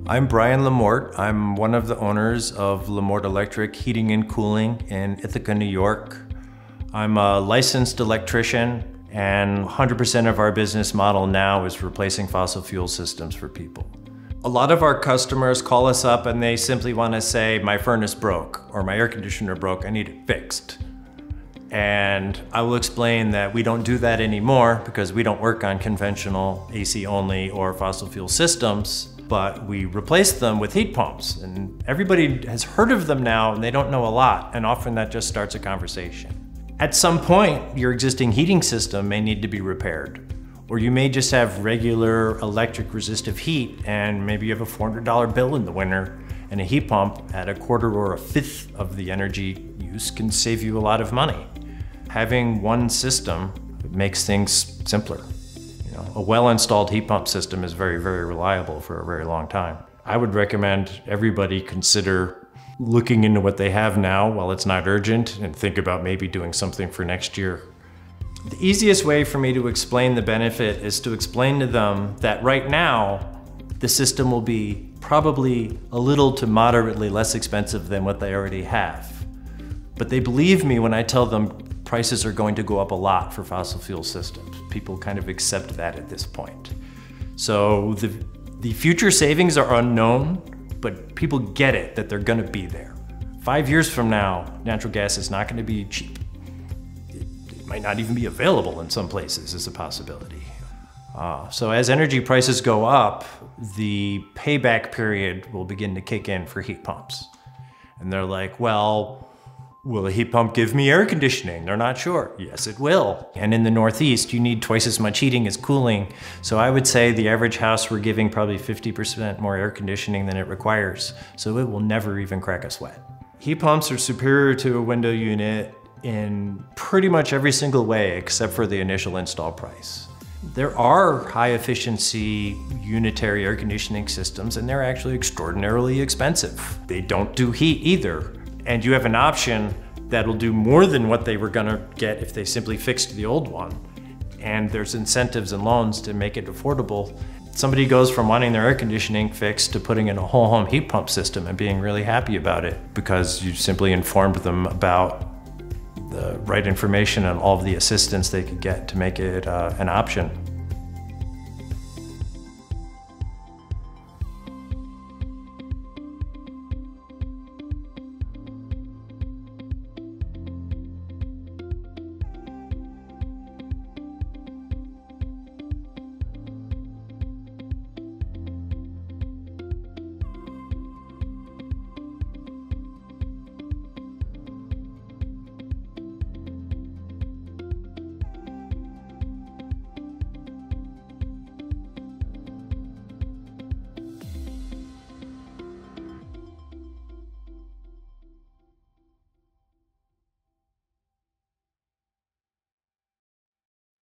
I'm Brian LaMorte. I'm one of the owners of LaMorte Electric Heating and Cooling in Ithaca, New York. I'm a licensed electrician, and 100% of our business model now is replacing fossil fuel systems for people. A lot of our customers call us up and they simply want to say, my furnace broke or my air conditioner broke, I need it fixed. And I will explain that we don't do that anymore because we don't work on conventional AC only or fossil fuel systems, but we replace them with heat pumps. And everybody has heard of them now and they don't know a lot, and often that just starts a conversation. At some point, your existing heating system may need to be repaired, or you may just have regular electric resistive heat and maybe you have a $400 bill in the winter, and a heat pump at a quarter or a fifth of the energy use can save you a lot of money. Having one system makes things simpler. You know, a well-installed heat pump system is very, very reliable for a very long time. I would recommend everybody consider looking into what they have now while it's not urgent and think about maybe doing something for next year. The easiest way for me to explain the benefit is to explain to them that right now, the system will be probably a little to moderately less expensive than what they already have. But they believe me when I tell them prices are going to go up a lot for fossil fuel systems. People kind of accept that at this point. So the future savings are unknown, but people get it that they're gonna be there. 5 years from now, natural gas is not gonna be cheap. It might not even be available in some places is a possibility. So as energy prices go up, the payback period will begin to kick in for heat pumps. And they're like, well, will a heat pump give me air conditioning? They're not sure. Yes, it will. And in the Northeast, you need twice as much heating as cooling. So I would say the average house, we're giving probably 50% more air conditioning than it requires. So it will never even crack a sweat. Heat pumps are superior to a window unit in pretty much every single way, except for the initial install price. There are high efficiency unitary air conditioning systems, and they're actually extraordinarily expensive. They don't do heat either. And you have an option that'll do more than what they were gonna get if they simply fixed the old one. And there's incentives and loans to make it affordable. Somebody goes from wanting their air conditioning fixed to putting in a whole home heat pump system and being really happy about it because you simply informed them about the right information and all of the assistance they could get to make it an option.